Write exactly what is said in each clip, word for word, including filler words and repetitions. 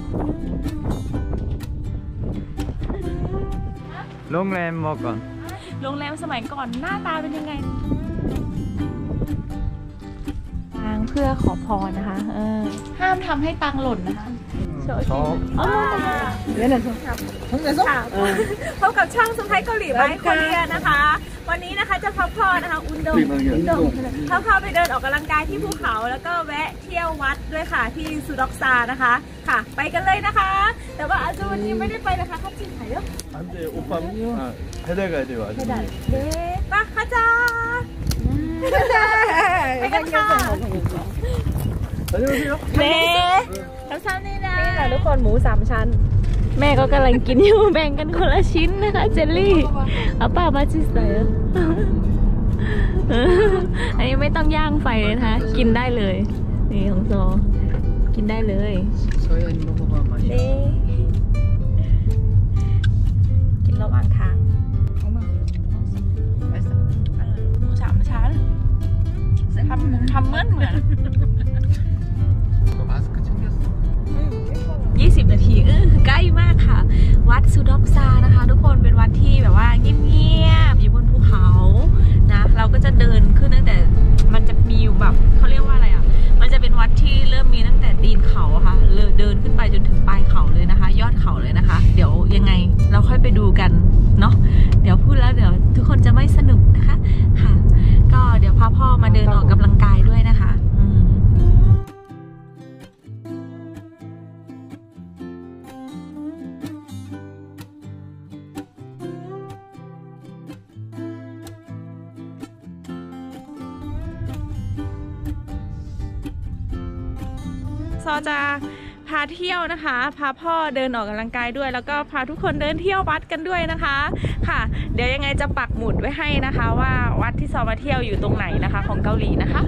โรงแรมบอกก่อนโรงแรมสมัยก่อนหน้าตาเป็นยังไงทางเพื่อขอพรนะคะเออห้ามทำให้ตังหล่นนะคะชอบอ๋อเนี่ยนะชอบชอบชอบพบกับช่องสไปเกาหลีไบค์โคเรียนะคะวันนี้นะคะจะพาพ่อนะคะอุนดงอุนดงพาพ่อไปเดินออกกำลังกายที่ภูเขาแล้วก็แวะเที่ยววัดด้วยค่ะที่สุดอกซานะคะค่ะไปกันเลยนะคะแต่ว่าอาจูวันนี้ไม่ได้ไปนะคะเขาจีนไหนเยอะอันเดียวอุปมิอ่ะให้ได้กันดีกว่าให้ได้เด็กปะค่ะจ้าไปกันค่ะเน่ทำซ้ำนี่นะนี่ค่ะทุกคนหมูสามชั้นแม่ก็กำลังกินอยู่แบ่งกันคนละชิ้นนะคะเจลลี่เอาป้ามาจิใส่อันนี้ไม่ต้องย่างไฟเลยนะคะกินได้เลยนี่ของโซกินได้เลยเด้กินระหว่างทางหมูสามชั้นทำทำเหมือนเหมือนยี่สิบนาทีเออใกล้มากค่ะวัดสุดอกซานะคะทุกคนเป็นวัดที่แบบว่าเงียบๆอยู่บนภูเขานะเราก็จะเดินขึ้นตั้งแต่มันจะมีอยู่แบบเขาเรียกว่าอะไรอ่ะมันจะเป็นวัดที่เริ่มมีตั้งแต่ตีนเขาค่ะเลยเดินขึ้นไปจนถึงปลายเขาเลยนะคะยอดเขาเลยนะคะเดี๋ยวยังไงเราค่อยไปดูกันเนาะเดี๋ยวพูดแล้วเดี๋ยวทุกคนจะไม่สนุกนะคะค่ะก็เดี๋ยวพาพ่อมาเดินออกกำลังกายด้วยนะคะอืมซอจะพาเที่ยวนะคะพาพ่อเดินออกกำลังกายด้วยแล้วก็พาทุกคนเดินเที่ยววัดกันด้วยนะคะค่ะเดี๋ยวยังไงจะปักหมุดไว้ให้นะคะว่าวัดที่ซอมาเที่ยวอยู่ตรงไหนนะคะของเกาหลีนะคะ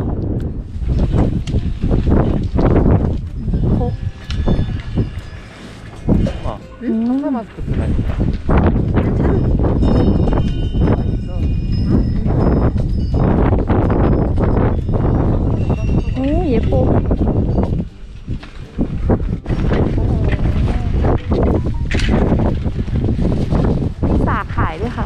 โอ้ยเย็บปุ๊บขายด้วยค่ะ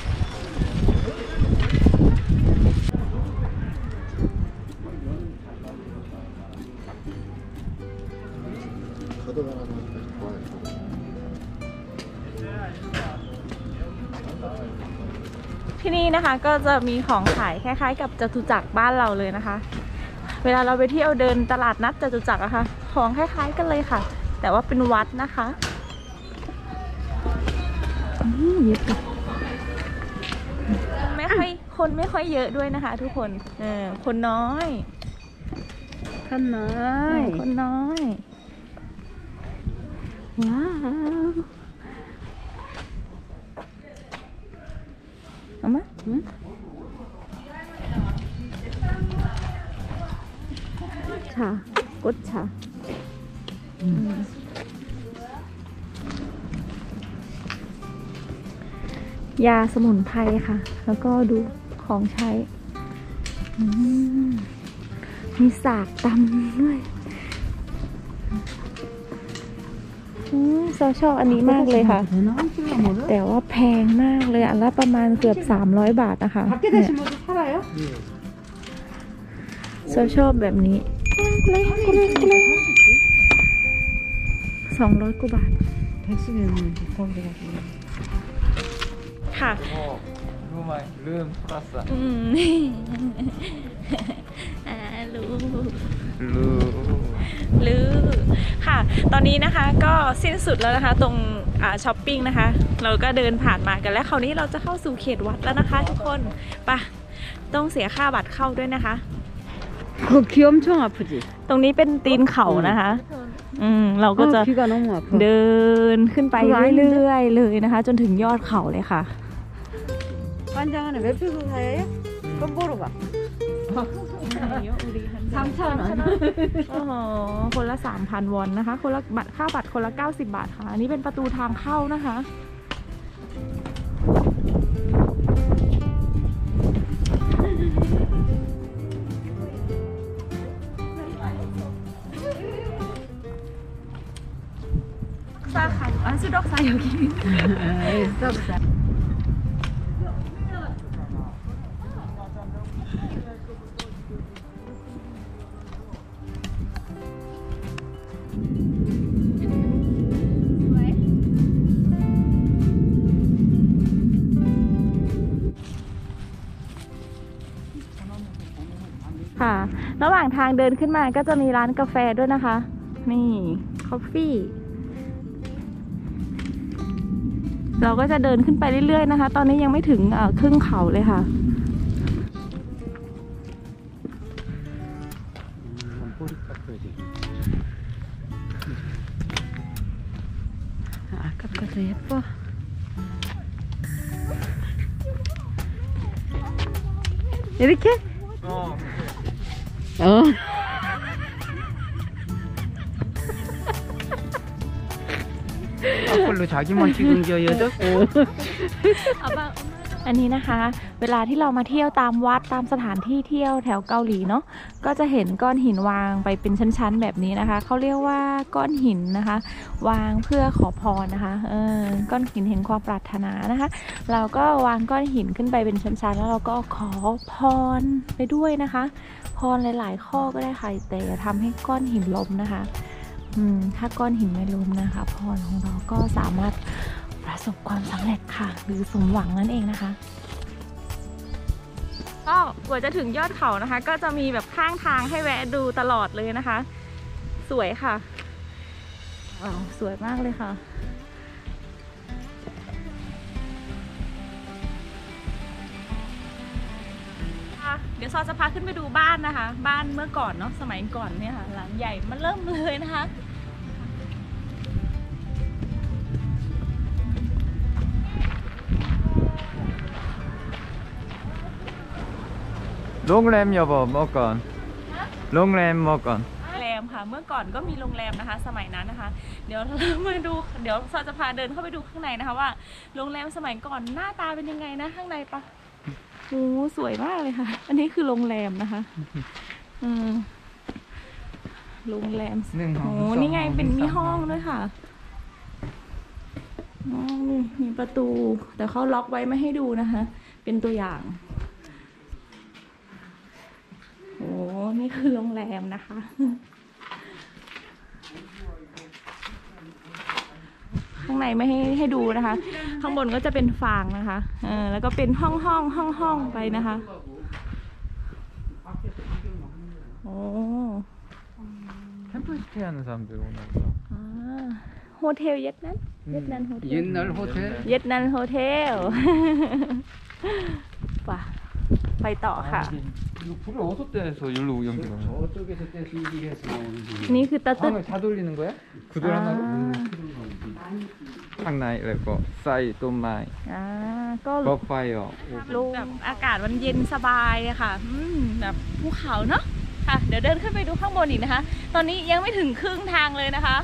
ที่นี่นะคะก็จะมีของขายคล้ายๆกับจตุจักรบ้านเราเลยนะคะเวลาเราไปเที่ยวเดินตลาดนัดจตุจักรอะค่ะของคล้ายๆกันเลยค่ะแต่ว่าเป็นวัดนะคะไม่ค่อยคนไม่ค่อยเยอะด้วยนะคะทุกคนเออคนน้อยคนน้อยคนน้อยว้าวเอามาชากดชายาสมุนไพรค่ะแล้วก็ดูของใช้มีสากตำด้วยเราชอบอันนี้มากเลยค่ะแต่ว่าแพงมากเลยอันละประมาณเกือบสามร้อยบาทนะคะเราชอบแบบนี้สองร้อยกว่าบาทค่ะรู้ไหมลืมภาษาอืมอ่ารู้รู้รู้ค่ะตอนนี้นะคะก็สิ้นสุดแล้วนะคะตรงอ่าช้อปปิ้งนะคะเราก็เดินผ่านมากันแล้วคราวนี้เราจะเข้าสู่เขตวัดแล้วนะคะทุกคนไปต้องเสียค่าบัตรเข้าด้วยนะคะตรงนี้เป็นตีนเขานะคะอืมเราก็จะเดินขึ้นไปเรื่อยๆเลยนะคะจนถึงยอดเขาเลยค่ะสามพันโอ้โหคนละสามพันวอนนะคะคนละบัตรค่าบัตรคนละเก้าสิบบาทค่ะอันนี้เป็นประตูทางเข้านะคะ 수덕사 여기. 수덕사. ค่ะ ระหว่างทางเดินขึ้นมาก็จะมีร้านกาแฟด้วยนะคะ นี่คอฟฟี่ เราก็จะเดินขึ้นไปเรื่อยๆนะคะ ตอนนี้ยังไม่ถึงครึ่งเขาเลยค่ะ아까까지 예뻐. 이렇게? 어. 어. 앞으로 자기만 찍은 게 여자? อันนี้นะคะ เวลาที่เรามาเที่ยวตามวัดตามสถานที่เที่ยวแถวเกาหลีเนาะก็จะเห็นก้อนหินวางไปเป็นชั้นๆแบบนี้นะคะเขาเรียกว่าก้อนหินนะคะ วางเพื่อขอพรนะคะเออก้อนหินเห็นความปรารถนานะคะ เราก็วางก้อนหินขึ้นไปเป็นชั้นๆแล้วเราก็ขอพรไปด้วยนะคะ พรหลายๆข้อก็ได้ค่ะแต่อย่าทำให้ก้อนหินล้มนะคะอืมถ้าก้อนหินไม่ล้มนะคะพรของเราก็สามารถประสบความสำเร็จค่ะหรือสมหวังนั่นเองนะคะก็กว่าจะถึงยอดเขานะคะ ก็จะมีแบบข้างทางให้แวะดูตลอดเลยนะคะ สวยค่ะว้าวสวยมากเลยค่ะเดี๋ยวซอจะพาขึ้นไปดูบ้านนะคะ บ้านเมื่อก่อนเนาะสมัยก่อนเนี่ยค่ะหลังใหญ่มันเริ่มเลยนะคะ 롱램 여보 먹건. 롱램 먹건. โรงแรมค่ะเมื่อก่อนก็มีโรงแรมนะคะ สมัยนั้นนะคะ เดี๋ยวเรามาดูเดี๋ยวซอจะพาเดินเข้าไปดูข้างในนะคะว่าโรงแรมสมัยก่อนหน้าตาเป็นยังไงนะข้างในปะโอ้สวยมากเลยค่ะ อันนี้คือโรงแรมนะคะอืมโรงแรมโอ้นี่ไงเป็นมีห้องด้วยค่ะอ๋อนี่มีประตูแต่เขาล็อกไว้ไม่ให้ดูนะคะ เป็นตัวอย่างโอ้นี่คือโรงแรมนะคะ ข้างในไม่ให้ให้ดูนะคะ ข้างบนก็จะเป็นฟางนะคะเออแล้วก็เป็นห้องห้องห้องห้องไปนะคะโอ้ 캠프 스테이하는 사람들 오나 보다. อ่าโฮเทลเย็ดนั้นเย็ดนั้นโฮเทล 옛날 호텔? เย็ดนั้นโฮเทล ป่ะไปต่อค่ะ 이거 불을 어디서 떼서 여기로 연기가 나와? 저쪽에서 떼서 이리해서 나오는 게. นี่คือตะตึ๊ด 방을 다 돌리는 거야? 구들 하나 상나이 레고 사이 또마이 อ่าก็ 버파이어 ลมแบบอากาศมันเย็นสบายอะค่ะอืมแบบภูเขาเนาะค่ะเดี๋ยวเดินขึ้นไปดูข้างบนอีกนะคะ ตอนนี้ยังไม่ถึงครึ่งทางเลยนะคะ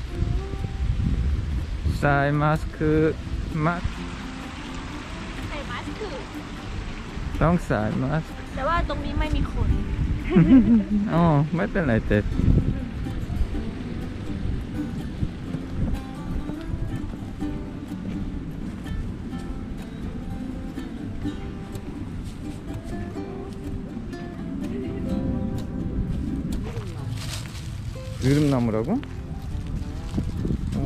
사이 마스크 마 ใส่มาสก์ต้องใส่มาสก์แต่ว่าตรงนี้ไม่มีคนอ๋อไม่เป็นไรเต็ด느릅나무라고? 오.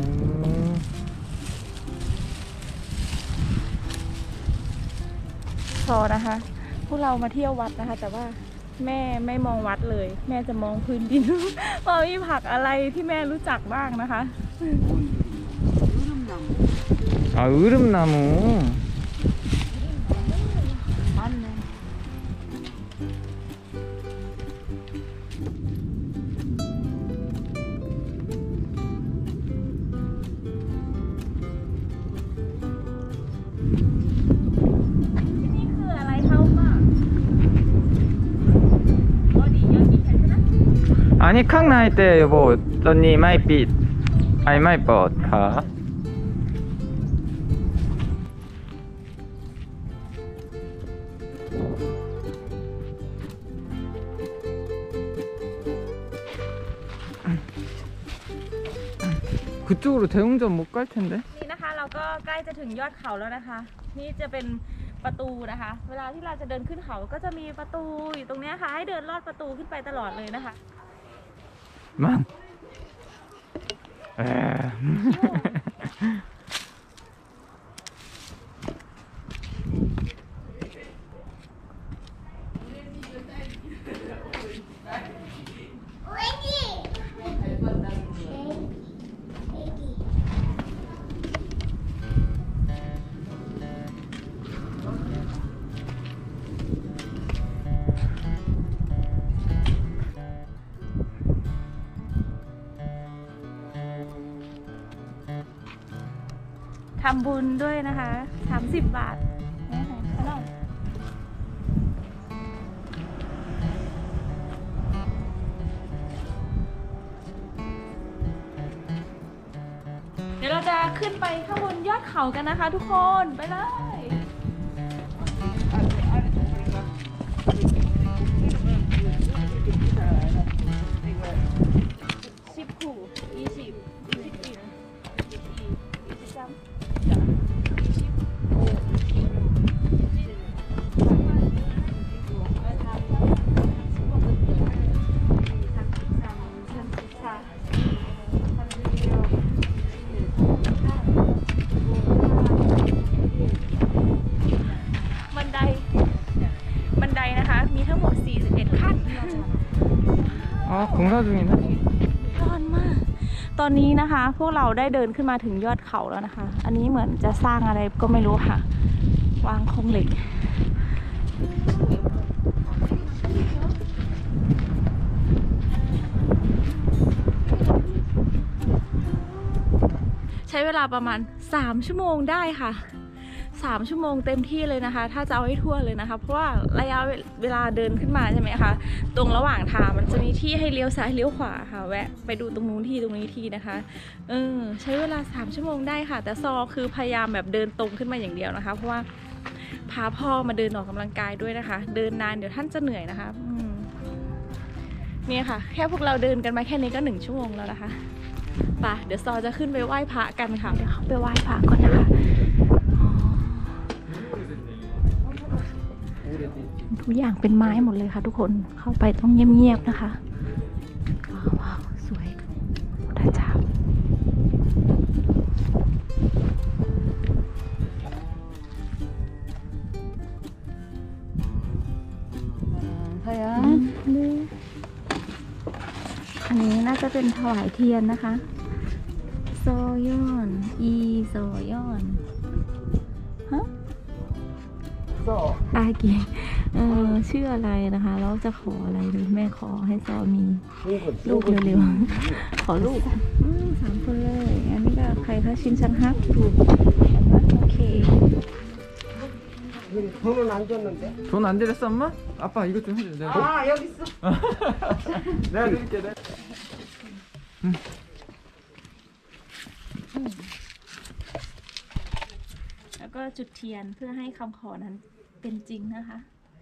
พอนะคะพวกเรามาเที่ยววัดนะคะ แต่ว่าแม่ไม่มองวัดเลย แม่จะมองพื้นดิน ว่ามีผักอะไรที่แม่รู้จักบ้างนะคะ 아 으름나무 맞네. 아니 캉나이 때 여보 언니 마이 빛 아이 마이 뻗 가. 그쪽으로 대웅전 못 갈 텐데. นี่นะคะเราก็ใกล้จะถึงยอดเขาแล้วนะคะ นี่จะเป็นประตูนะคะ เวลาที่เราจะเดินขึ้นเขาก็จะมีประตูอยู่ตรงนี้ค่ะให้เดินลอดประตูขึ้นไปตลอดเลยนะคะ 만. 에. ทำบุญด้วยนะคะสามสิบบาทนะคะขนมเดี๋ยวเราจะขึ้นไปข้างบนยอดเขากันนะคะทุกคนไปเลยสิบขู่ยี่สิบยี่สิบกี่ยี่สิบยี่สิบสามยี่สิบโอ้บันไดบันไดนะคะมีทั้งหมดสี่สิบเอ็ดขั้น 아 공사 중이네. ร้อนมาก ตอนนี้นะคะ พวกเราได้เดินขึ้นมาถึงยอดเขาแล้วนะคะ อันนี้เหมือนจะสร้างอะไรก็ไม่รู้ค่ะ วางโครงเหล็ก ใช้เวลาประมาณสามชั่วโมงได้ค่ะสามชั่วโมงเต็มที่เลยนะคะ ถ้าจะเอาให้ทั่วเลยนะคะ เพราะว่าระยะเวลาเดินขึ้นมาใช่ไหมคะตรงระหว่างทางมันจะมีที่ให้เลี้ยวซ้ายเลี้ยวขวาค่ะแวะไปดูตรงนู้นที่ตรงนี้ที่นะคะเออใช้เวลาสามชั่วโมงได้ค่ะแต่ซอคือพยายามแบบเดินตรงขึ้นมาอย่างเดียวนะคะเพราะว่าพาพ่อมาเดินออกกำลังกายด้วยนะคะ เดินนานเดี๋ยวท่านจะเหนื่อยนะคะอืมเนี่ยค่ะแค่พวกเราเดินกันมาแค่นี้ก็หนึ่งชั่วโมงแล้วนะคะไปเดี๋ยวซอจะขึ้นไปไหว้พระกันค่ะเดี๋ยวเขาไปไหว้พระก่อนนะคะทุกอย่างเป็นไม้หมดเลยค่ะทุกคนเข้าไปต้องเงียบๆนะคะว้าวว้าวสวยพระเจ้าอันนี้น่าจะเป็นถวายเทียนนะคะโซยอนอีโซยอนฮะโซอากีเออชื่ออะไรนะคะแล้วจะขออะไรดีแม่ขอให้ซอมีลูกเร็วๆขอลูกอืมสามคนเลยอันนี้ก็ใครคะชินชังฮักถูกโอเค 돈은 안 줬는데? 돈 안 드렸어 엄마? 아빠 이것 좀 해줘. 내가 아 여기 있어. 내가 드릴게. 내가. 응. แล้วก็จุดเทียนเพื่อให้คำขอนั้นเป็นจริงนะคะ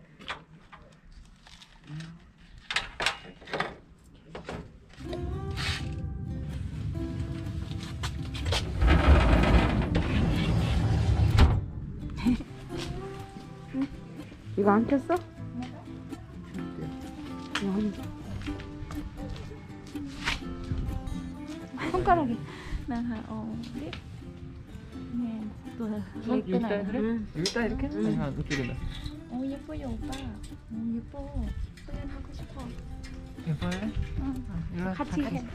이거 안 켰어? 손가락이 나가 어 네. 네. 또 여기다 그래? 여기다 이렇게? 아니면 이쪽에다? 어 예뻐요 오빠. 어 예뻐. 표현하고 싶어. 예뻐요? 응. 일로 같이 해. 어.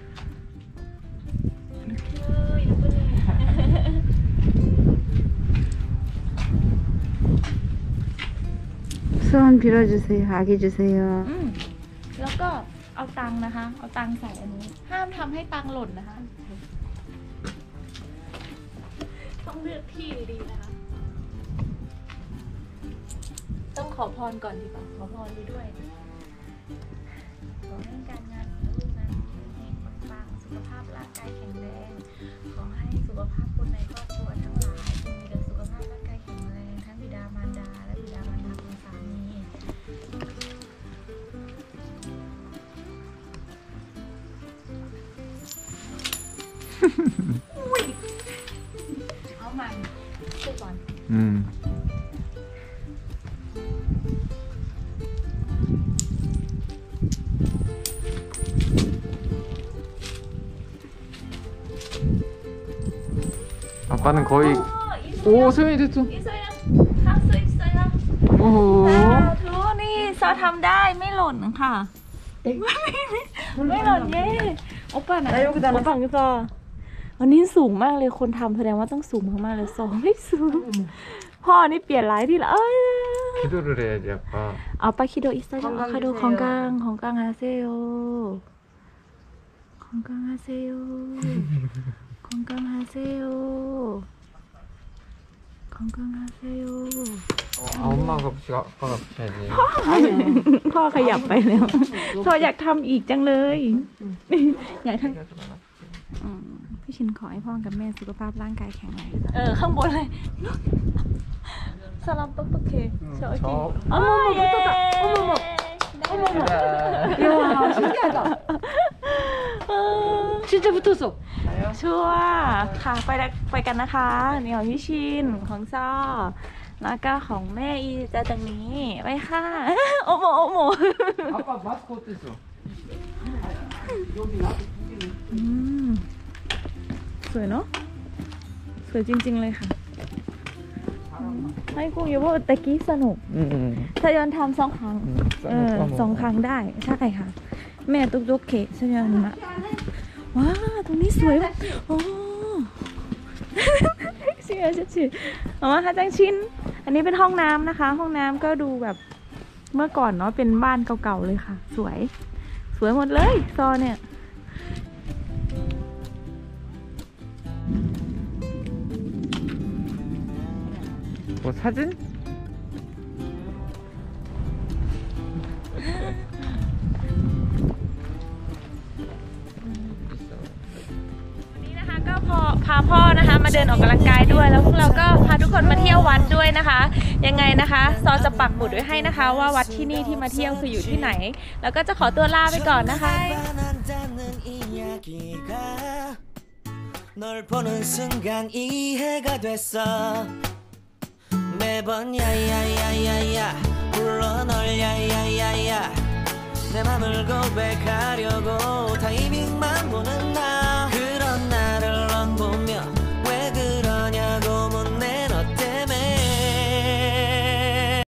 그 예쁘네. 소원 빌어주세요. 아기 주세요. อืมแล้วก็เอาตังค์นะคะ เอาตังค์ใส่อันนี้ ห้ามทำให้ตังค์หล่นนะคะ ต้องเลือกที่ดีๆนะคะ ต้องขอพรก่อนดีกว่าขอพรไปด้วย ขอให้การงานของลูกนั้นเฮงๆปังๆสุขภาพร่างกายแข็งแรง ขอให้สุขภาพคนในครอบครัวทั้งหลายจงมีแต่สุขภาพร่างกายแข็งแรงทั้งบิดามารดาและบิดามารดาของสามี 아 เอาใหม่ช่วยก่อนอืม아빠는 거의 오 소연이 됐어 อีโซยังทำสวยสวยแล้ว 오호 ทุกนี่ซอทำได้ไม่หล่นค่ะ ไม่หล่นเย้โอป้านะโอป้าคือซอวันนี้สูงมากเลยคนทำแสดงว่าต้องสูงมากๆเลยซอไม่สูงพ่อนี่เปลี่ยนหลายที่ละเอ้ย 기도를 해야지 아빠 เอาไปคิโดอิสระเอาคาโดของกลางของกลางอาเซโอของกลางอาเซโอของกลางอาเซโอของกลางอาเซโอ 아 엄마가 붙이고 아빠가 붙여야지 พ่อขยับไปแล้วพ่ออยากทำอีกจังเลยอยากทำอืมพี่ชินขอให้พ่อกับแม่สุขภาพร่างกายแข็งแรงเออข้างบนเลยสลับตุ๊กตุ๊กเคโชว์อีกอ๋อเย้อม야 신기하다 진짜 붙었어. ชัวร์ค่ะไปแล้วไปกันนะคะนี่ของพี่ชินของซ่อแล้วก็ของแม่อีจะตรงนี้ไปค่ะโอโมโอโม 아빠 마스크 어땠어? อืมสวยเนาะสวยจริงๆเลยค่ะให้กุ้งอย่าว่าตะกี้สนุก 응응 ทยอนทำสองครั้งเออสองครั้งได้ใช่ค่ะแม่ตุ๊กตุ๊กเขะทยอนมาว้าตรงนี้สวยโอ้เชียร์ชิเอามาค่ะจังชินอันนี้เป็นห้องน้ำนะคะ ห้องน้ำก็ดูแบบเมื่อก่อนเนาะเป็นบ้านเก่าๆเลยค่ะ สวยสวยหมดเลยซอเนี่ย 뭐 사진? นี่นะคะก็พอพาพ่อนะคะมาเดินออกกำลังกายด้วยแล้วพวกเราก็พาทุกคนมาเที่ยววัดด้วยนะคะ ยังไงนะคะซอจะปักหมุดไว้ให้นะคะ ว่าวัดที่นี่ที่มาเที่ยวคืออยู่ที่ไหน แล้วก็จะขอตัวลาไปก่อนนะคะ 널 보는 순간 이해가 됐어 매번 야야야야야 불러 널 야야야야 내 맘을 고백하려고 타이밍만 보는 나